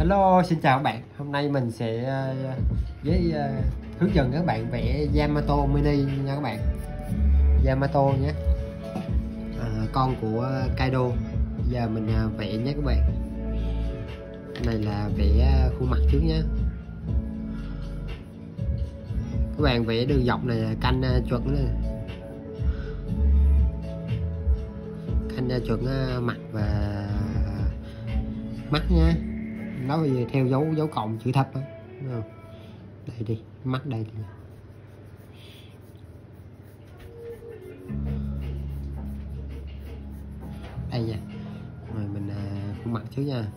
Hello, xin chào các bạn. Hôm nay mình sẽ hướng dẫn các bạn vẽ Yamato mini nha các bạn. Yamato nhé, con của Kaido. Giờ mình vẽ nhé các bạn. Cái này là vẽ khuôn mặt trước nhé. Các bạn vẽ đường dọc này là canh chuẩn này. Canh chuẩn mặt và mắt nha. Nó bây giờ theo dấu cộng chữ thập đó. Đây đi, mắt đây đi. Đây nha. Rồi mình khuôn mặt trước nha.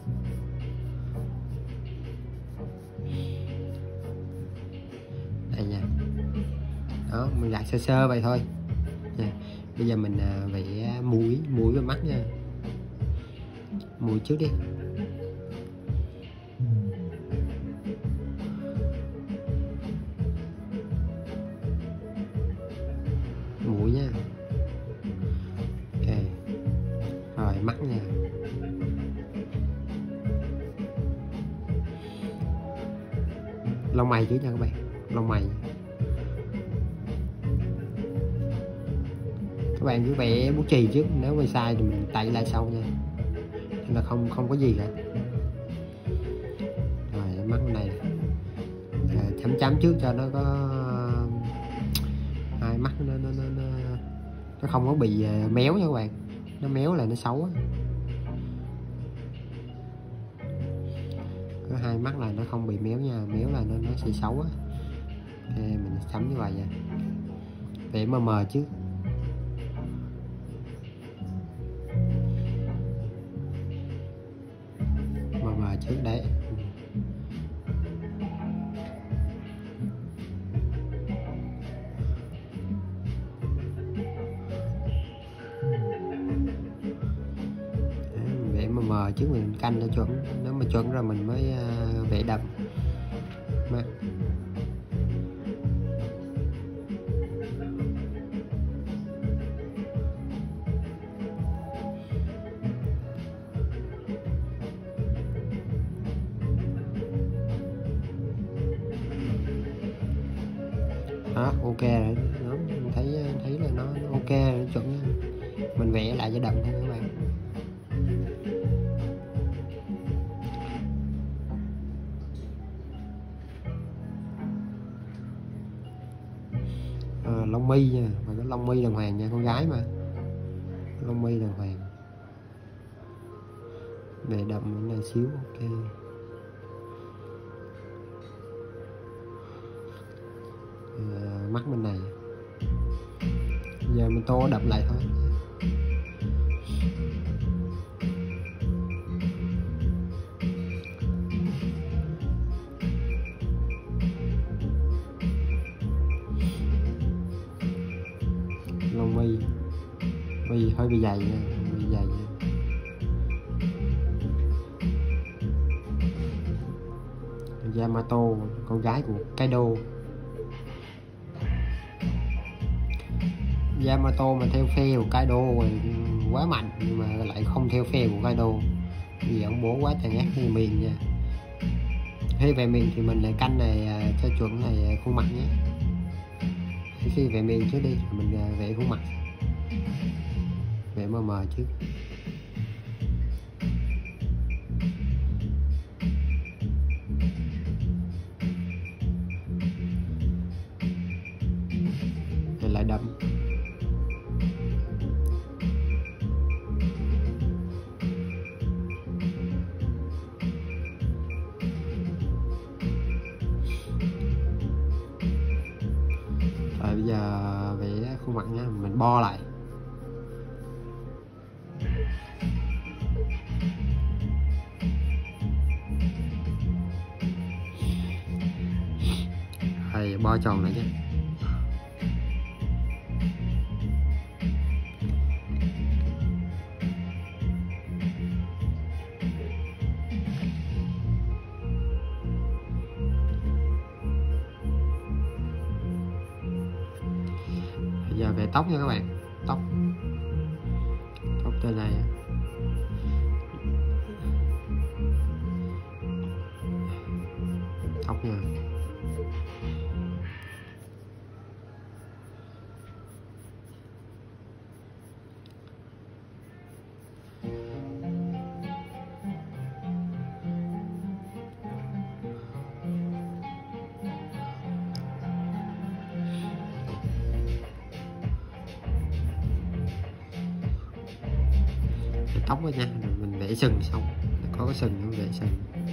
Đây nha. Đó, mình gạch sơ sơ vậy thôi nha. Bây giờ mình vẽ mũi và mắt nha. Mũi trước đi. Mũi nha. Ok. Rồi mắt nha. Lông mày trước nha các bạn. Lông mày. Các bạn cứ vẽ bút chì trước, nếu mà sai thì mình tẩy lại sau nha. Nên là không có gì cả. Rồi mắt này chấm trước cho nó có hai mắt nó không có bị méo nha các bạn. Nó méo là nó xấu á. Có hai mắt là nó không bị méo nha, méo là nó sẽ xấu á. Ok, mình chấm như vậy nha. Vẽ mờ trước. Mờ trước đấy. Vẽ mờ trước mình canh cho chuẩn, nếu mà chuẩn rồi mình mới vẽ đậm mắt. Đó, ok rồi. Đó, mình thấy là nó ok rồi, chuẩn. Mình vẽ lại cho đậm thôi các bạn. Lông mi nha, và cái lông mi đàng hoàng nha, con gái mà. Lông mi đàng hoàng. Để đậm này xíu, ok. Mắt bên này. Giờ mình tô đậm lại thôi. Lông mi hơi bị dày nha, bị dày nha. Yamato, con gái của Kaido. Yamato mà theo phe của Kaido quá mạnh, mà lại không theo phe của Kaido vì ông bố quá tàn ác như miền nha. Khi về miền thì mình lại canh này cho chuẩn này khuôn mặt nhé. Khi về miền trước đi mình vẽ khuôn mặt, vẽ mờ trước. Rồi lại đậm. Rồi bây giờ vẽ khuôn mặt nha, mình bo lại. Rồi bo tròn lại nhé. Giờ về tóc nha các bạn. Tóc trên này. tóc nha. Tóc đó nha, rồi mình vẽ sừng xong, có cái sừng nữa, vẽ sừng.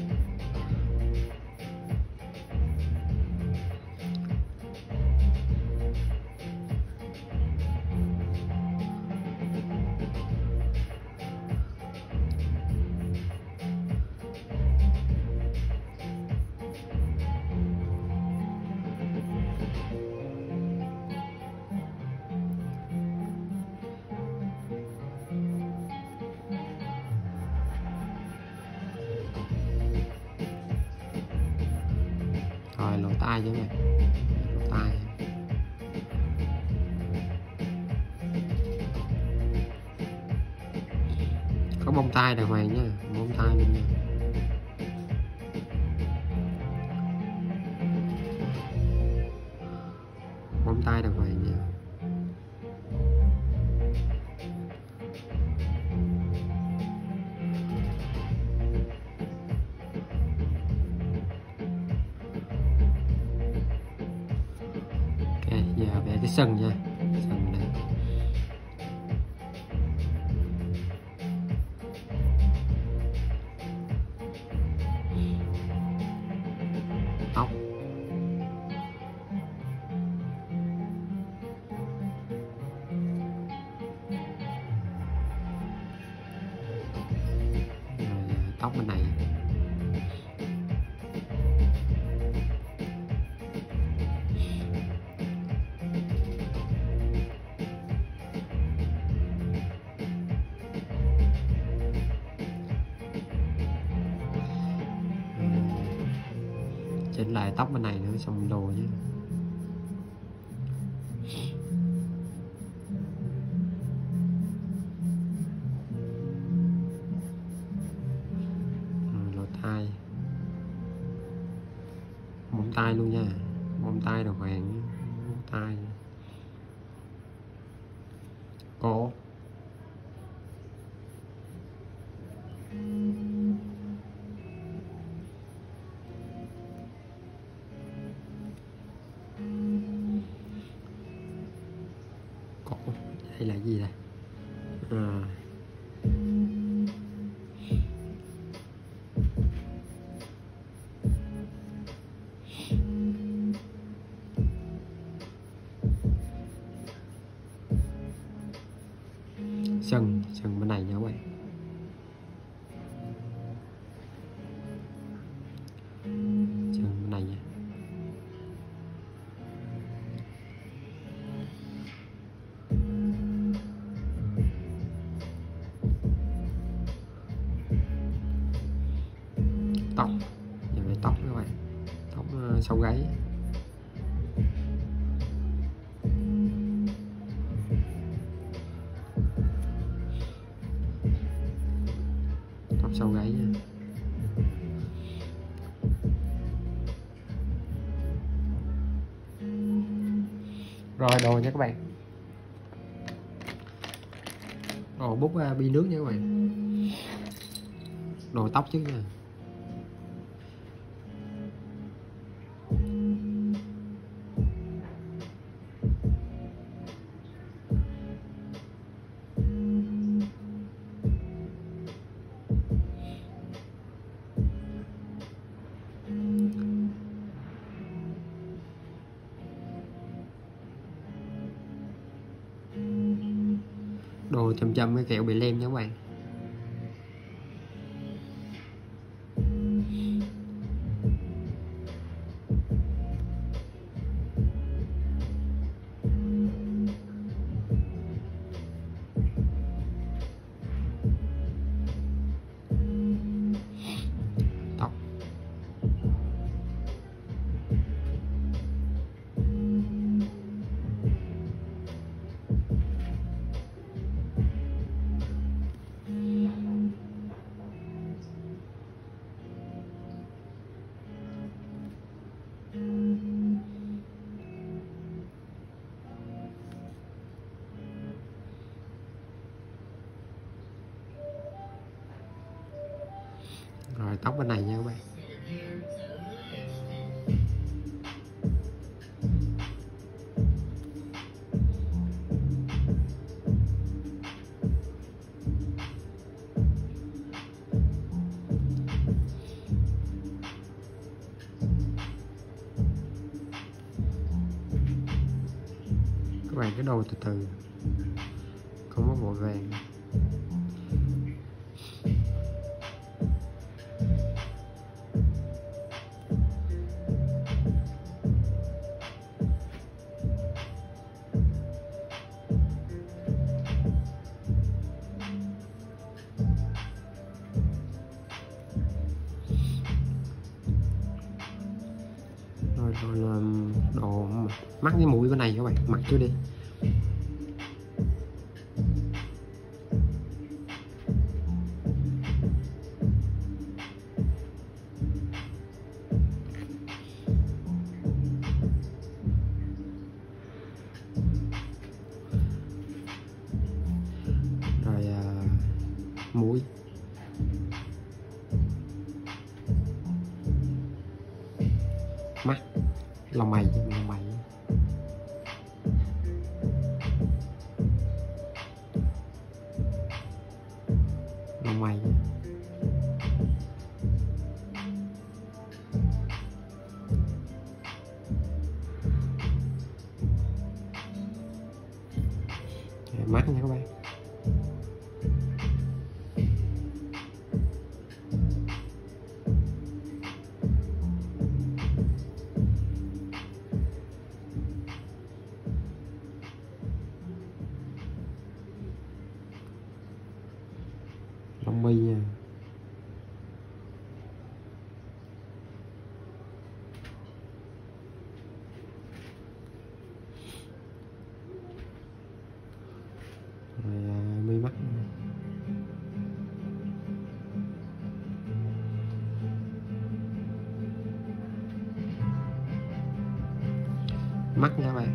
Rồi lỗ tai chứ mày, lỗ tai. Có bông tai đàng hoàng nha, bông tai luôn nha. Bông tai đàng hoàng nha. Ok, giờ vẽ cái sừng nha, sừng này. Tóc. Rồi, tóc bên này. Chỉnh lại tóc bên này nữa xong đồ nhé. Lỗ tai, móng tay luôn nha, móng tay đàng hoàng, móng tay. Cổ. Cổ, đây là gì đây? Sừng bên này nha các bạn. Sừng bên này nha. Tóc, giờ về tóc các bạn, tóc sau gáy. Tóc sau gáy nha. Rồi đồ nha các bạn. Đồ bút bi nước nha các bạn. Đồ tóc chứ nha. Đồ chầm chầm cái kẹo bị lem nha các bạn. Tóc. Rồi tóc bên này nha các bạn. Các bạn cứ đôi từ từ, không có vội vàng. Rồi đồ mắt với mũi bên này các bạn, mặc chưa đi. Rồi mũi, mắt, lông mày, lông mày, lông mày, mắt nha các bạn. Lông mi nha. Rồi mi mắt. Mắt nha các bạn.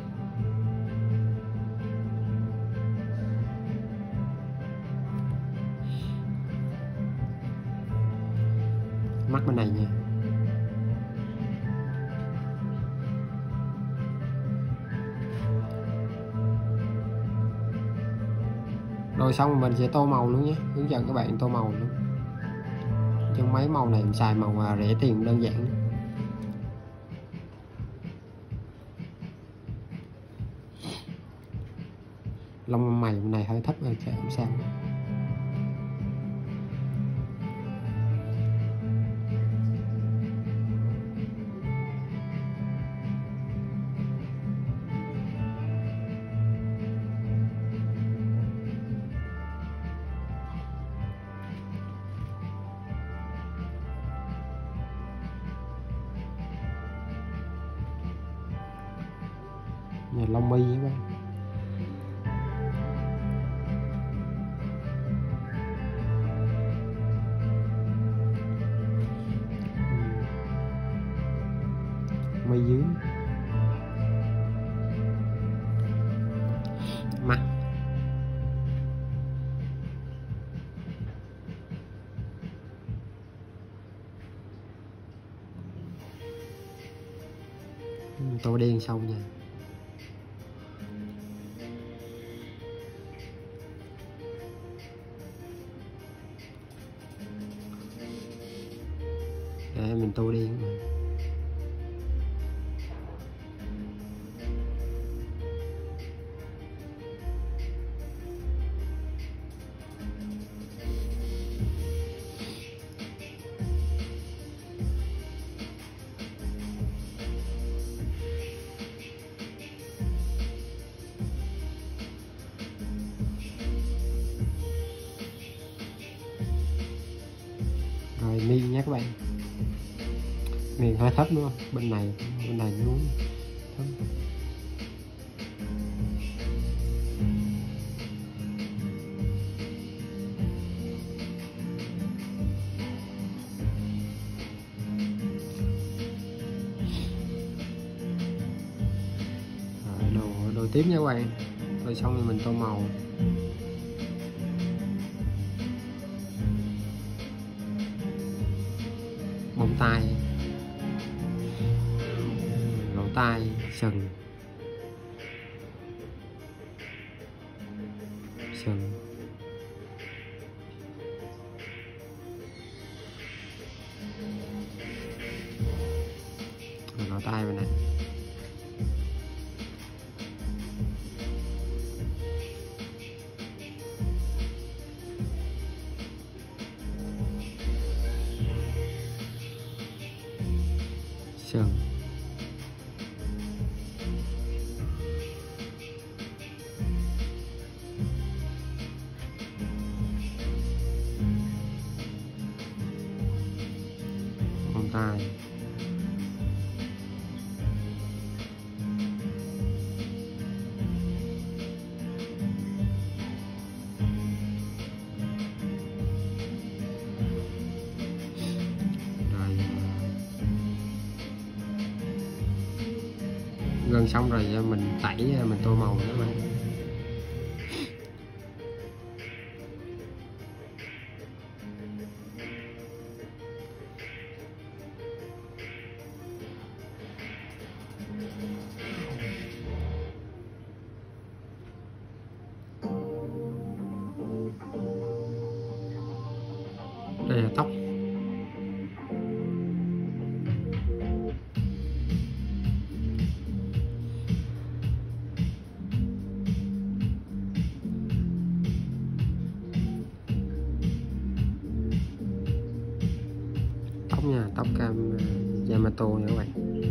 Mắt bên này nha. Rồi xong mình sẽ tô màu luôn nhé, hướng dẫn các bạn tô màu luôn. Trong mấy màu này mình xài màu rẻ tiền đơn giản. Lông mày bên này hơi thấp rồi, chạy không sao. Nhà lông mi các bạn. Mi dưới, mắt, tô đen xong nha. Để mình tô đen mà. Rồi mi nha các bạn. Miền hơi thấp đúng không? Bên này luôn. Rồi đồ tiếp nha các bạn. Rồi xong rồi mình tô màu. bông tai, lỗ tai, sừng, lỗ tai bên này, sừng, bông tai, gần xong rồi mình tẩy, mình tô màu nữa mà. Đây là tóc. Tóc nha, tóc cam Yamato nha các bạn.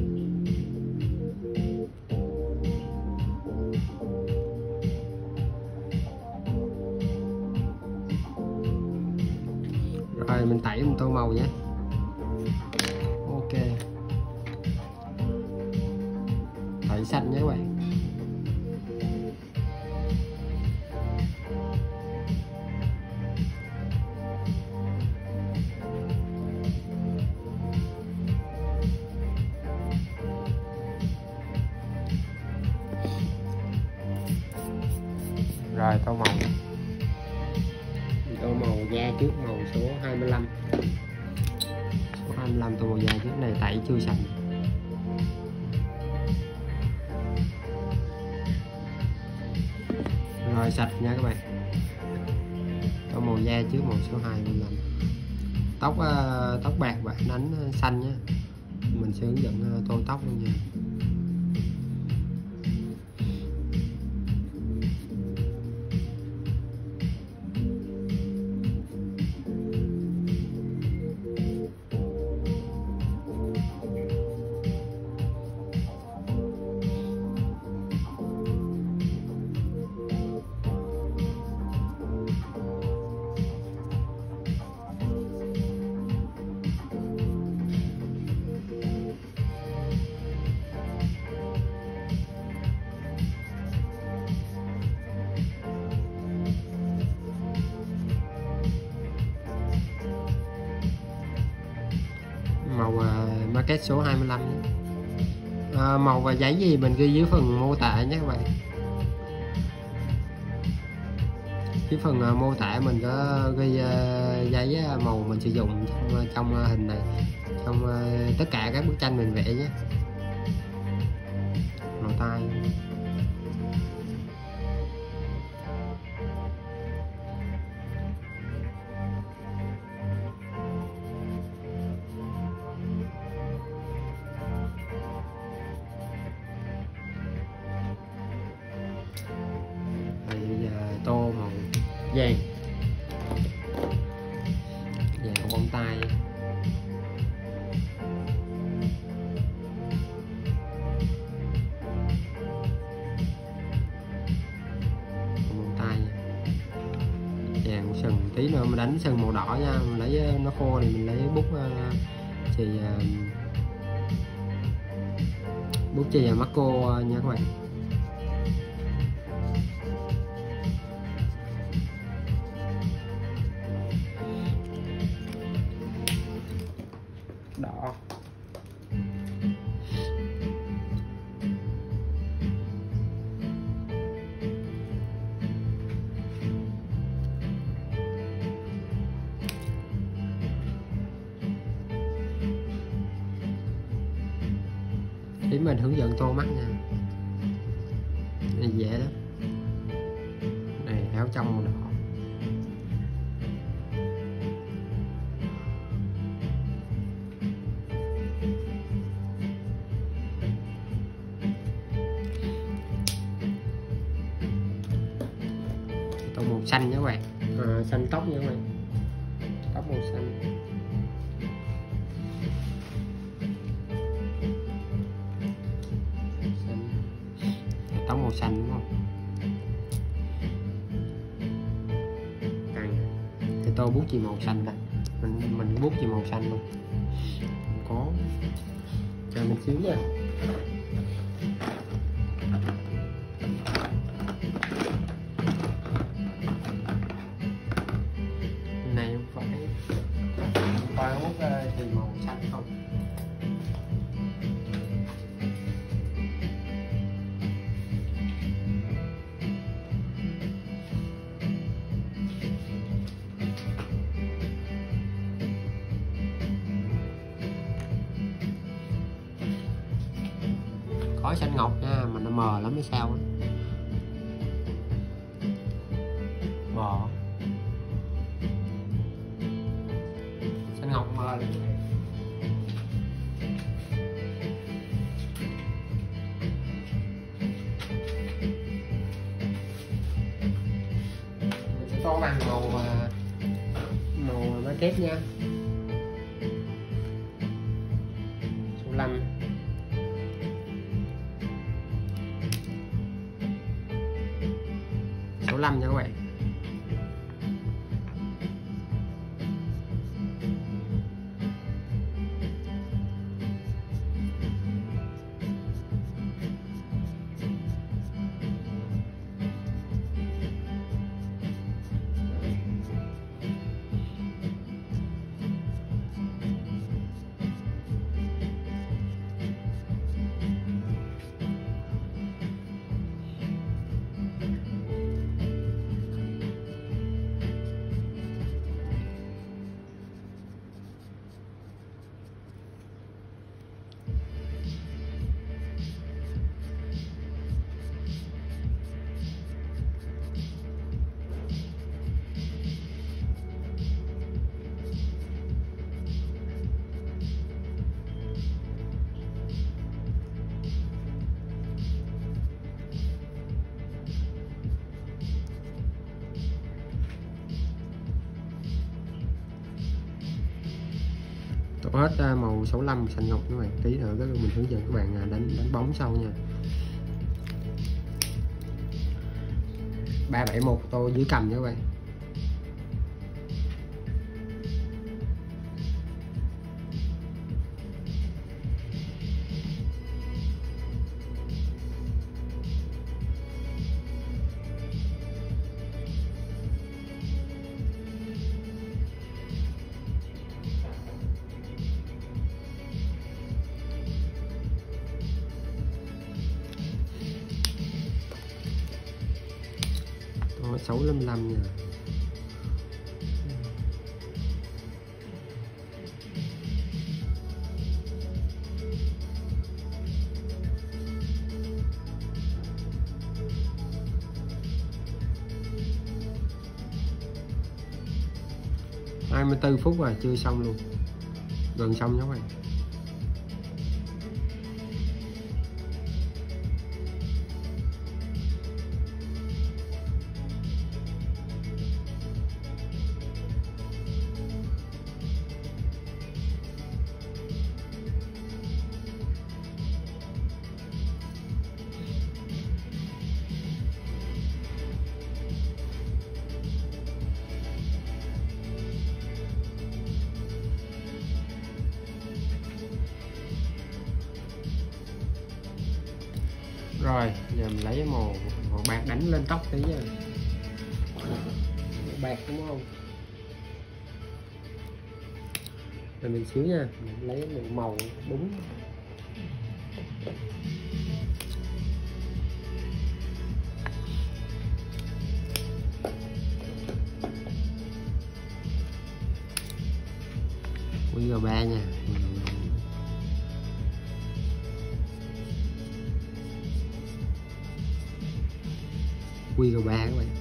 Rồi mình tẩy, mình tô màu nhé. Ok, tẩy xanh nhé các bạn. Rồi tô màu, tô màu da trước, màu số 25, số 25 tô màu da trước này, tẩy chưa sạch. Rồi sạch nha các bạn. Tô màu da trước, màu số 25. Tóc tóc bạc và ánh xanh nhé, mình sẽ hướng dẫn tô tóc luôn nha. Màu market số 25 nhé. Màu và giấy gì mình ghi dưới phần mô tả nhé các bạn. Dưới phần mô tả mình có ghi giấy màu mình sử dụng trong hình này, trong tất cả các bức tranh mình vẽ nhé. Màu tay, tô màu vàng, vàng của bông tai, bông tai, vàng sừng. Tí nữa mình đánh sừng màu đỏ nha, mình lấy nó khô thì mình lấy bút chì Marco nha các bạn. Đỏ, Tím mình hướng dẫn tô mắt nha. Này dễ lắm. Này áo trong màu đỏ. Tô màu xanh nha các bạn. Xanh tóc nha các bạn. Tóc màu xanh. Tóc màu xanh đúng không? Thì tôi bút chì màu xanh này, mình bút chì màu xanh luôn. Có cho mình xíu nha. Này phải coi bút chì màu xanh không? Có xanh ngọc nha, mà nó mờ lắm mới sao á. Mờ. Xanh ngọc mờ lắm. Mình sẽ tô bằng màu má kép nha. Số 5. Số 5 nha các bạn. Tô hết màu 65 xanh ngọc các bạn. Tí nữa mình hướng dẫn các bạn đánh bóng sau nha. 371 tô dưới cầm nha các bạn. Tô 655 nha. Hai 24 phút rồi chưa xong luôn, gần xong các bạn. Rồi giờ mình lấy màu bạc đánh lên tóc tí nha. Bạc đúng không? Rồi mình xíu nha, mình lấy một màu đúng. QG3 nha. QG3 các bạn.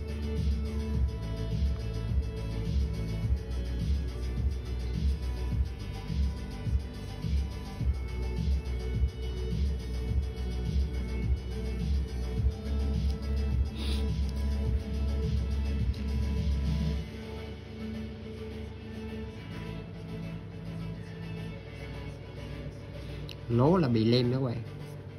Lố là bị lem đó các bạn.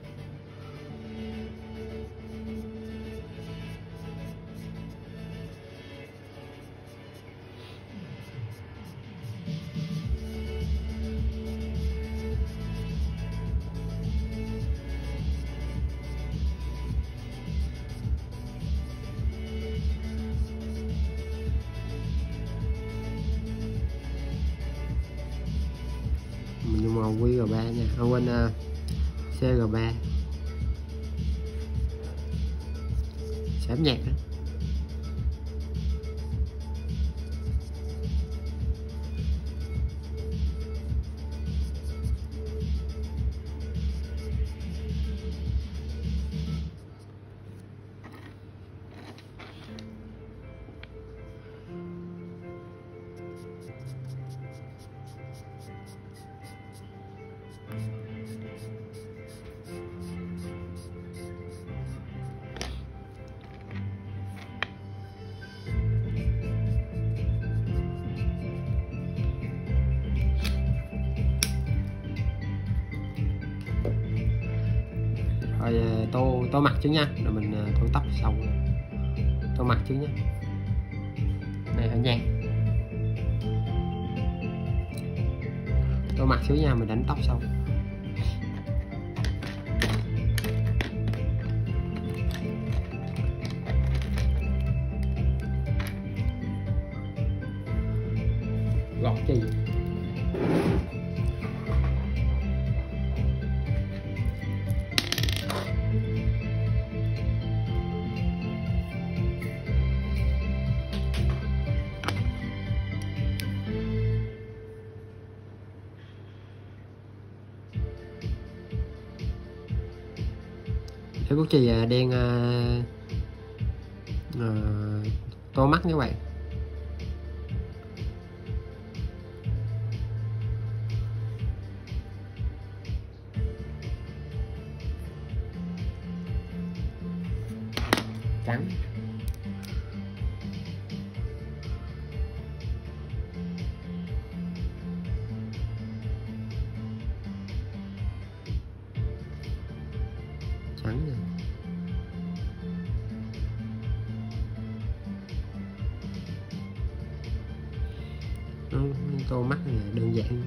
Nhưng mà QG3 nha, quên CG3 xém nhạc đó. Rồi tô mặt trước nha, rồi mình tô tóc xong. Tô mặt trước nha. Này hơi nhang. Tô mặt trước nha, mình đánh tóc xong. Gọt chì. Cái bút chì đen tô mắt các bạn. Trắng. Trắng này. Tô mắt này đơn giản.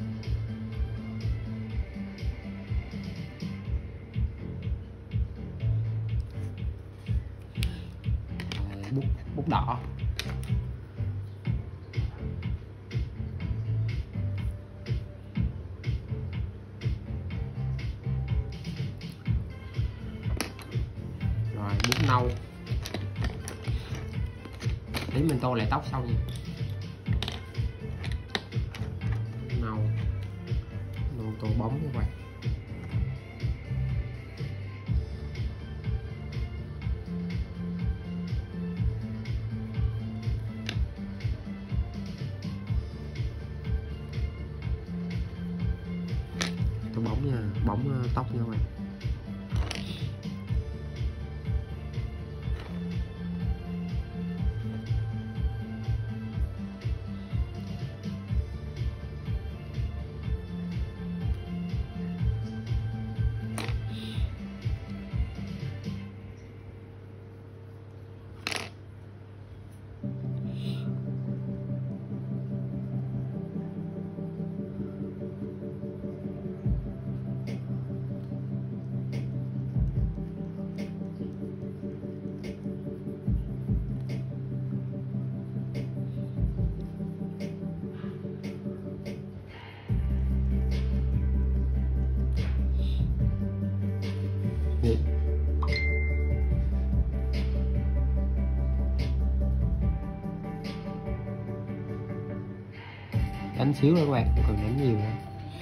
Bút đỏ. Rồi bút nâu. Để mình tô lại tóc sau nha. Nâu tô bóng các bạn. Tô bóng nha, bóng tóc nha các bạn. Đánh xíu nữa các bạn, còn đánh nhiều nữa.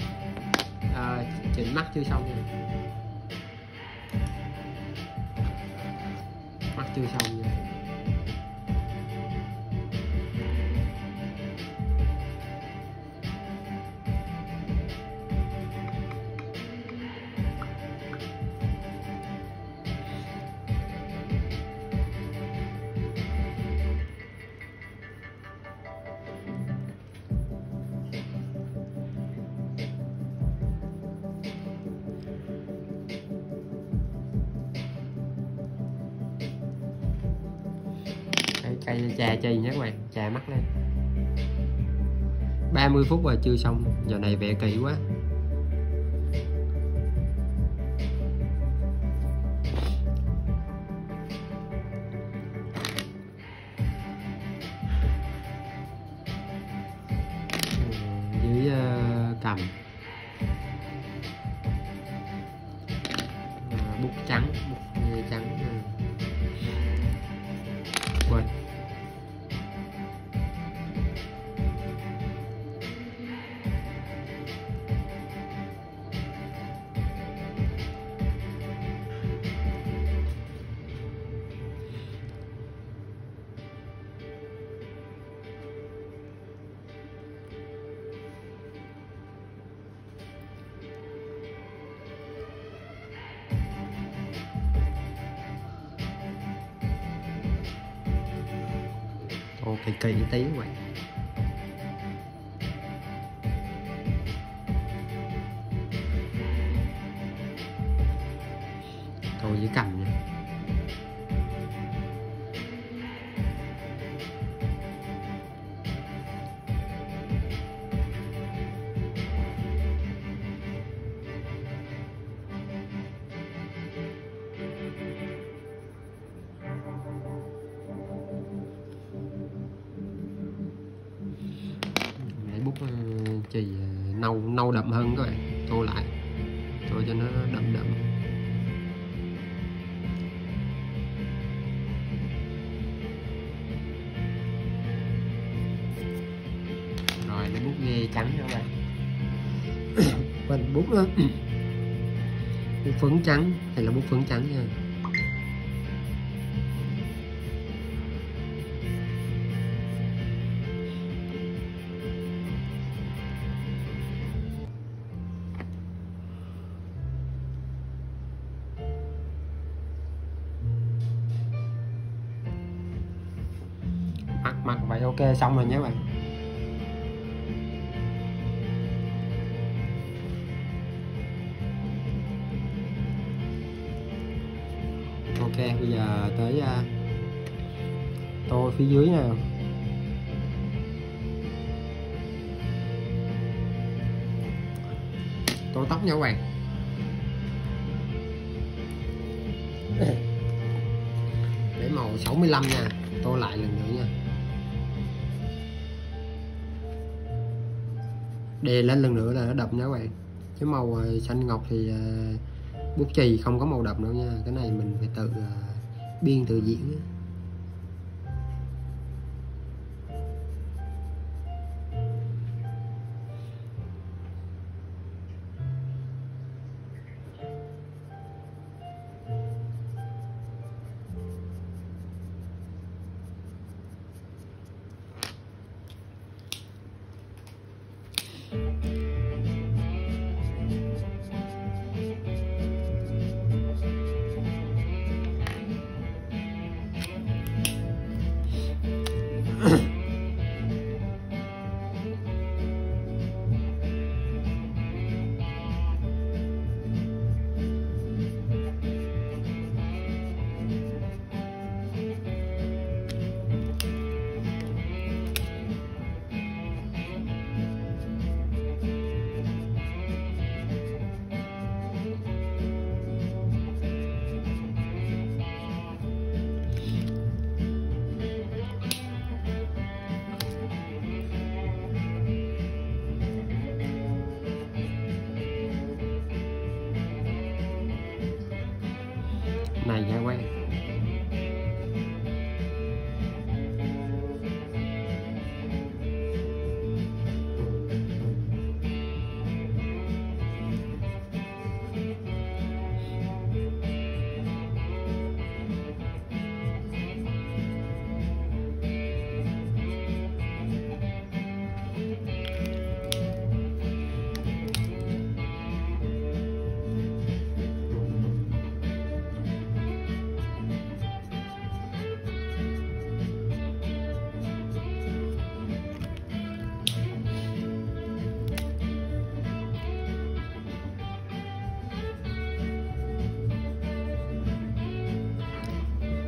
Chỉnh mắt chưa xong nha. Mắt chưa xong nha. Cây chà chì nhé các bạn, chà mắt lên. 30 phút rồi chưa xong, giờ này vẽ kỹ quá. Dưới cầm bút trắng, bút trắng quên. Kỳ kỳ tí các bạn. Thôi với cầm nha. Bút chì nâu đậm hơn các bạn, tô lại tô cho nó đậm đậm. Rồi lấy bút ghê trắng các bạn. Bên bút đó bút phấn trắng hay là bút phấn trắng nha. Mặt vậy ok, xong rồi nhé các bạn. Ok, bây giờ tới tô phía dưới nha. Tô tóc nha các bạn. Để màu 65 nha, tô lại lần nữa nha. Đè lên lần nữa là nó đậm nha các bạn. Cái màu xanh ngọc thì bút chì không có màu đậm nữa nha. Cái này mình phải tự biên tự diễn. Này nha các bạn.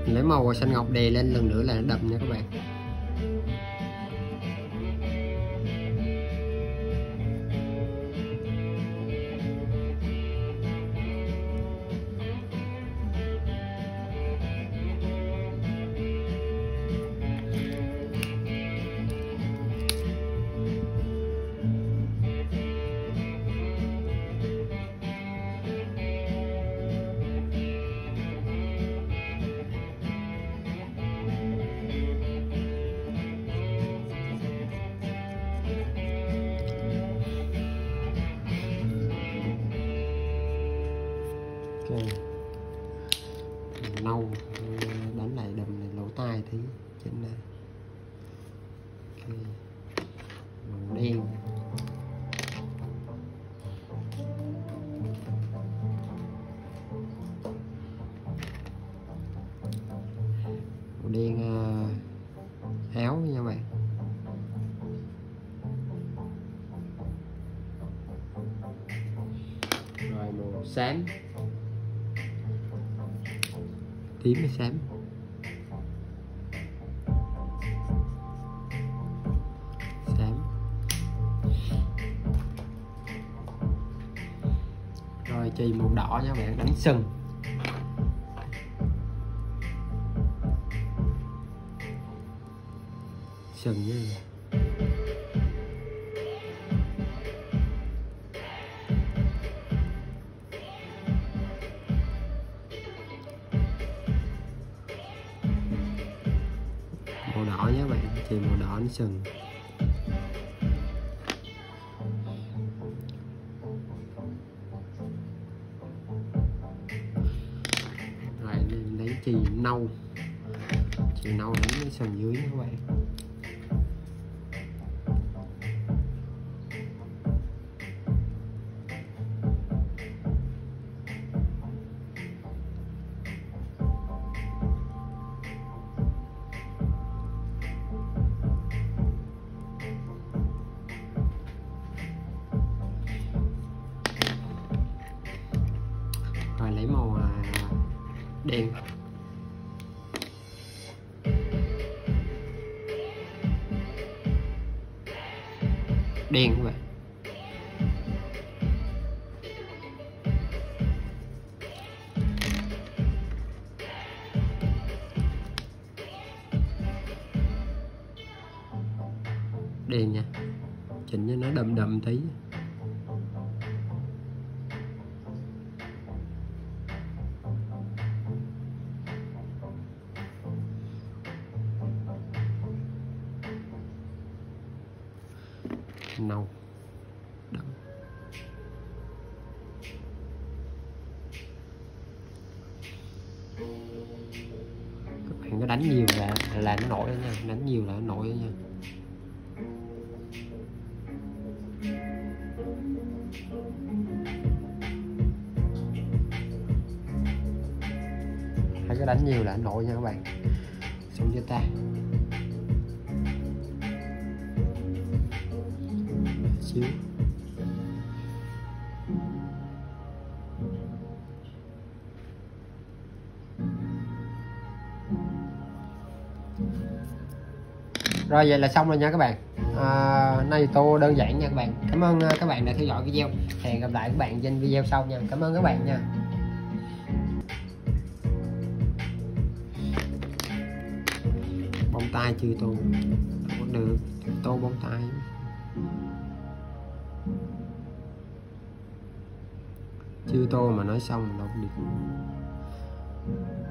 Lấy màu xanh ngọc đè lên lần nữa là nó đậm nha các bạn. Nâu đánh lại đầm này lỗ tai tí trên này. Màu đen áo nha bạn. Rồi màu xám, tím hay xám, xám. Rồi chì màu đỏ nha bạn, đánh sừng. Sừng nha. Màu đỏ nhé bạn, chì màu đỏ đánh sừng. Rồi lấy chì nâu, chì nâu đánh cái sừng dưới các bạn. Rồi lấy màu đen, đen các bạn. Đen nha, chỉnh cho nó đậm đậm tí. Nâu đậm. Các bạn có đánh nhiều là nó nổi nha, đánh nhiều là nó nổi nha. Phải có đánh nhiều là nó nổi nha các bạn. Xong cho ta xíu. Rồi vậy là xong rồi nha các bạn. Nay tô đơn giản nha các bạn. Cảm ơn các bạn đã theo dõi video. Hẹn gặp lại các bạn trên video sau nha. Cảm ơn các bạn nha. Bông tai chưa tô, không được tô bông tai. Chưa tô mà nói xong đâu được.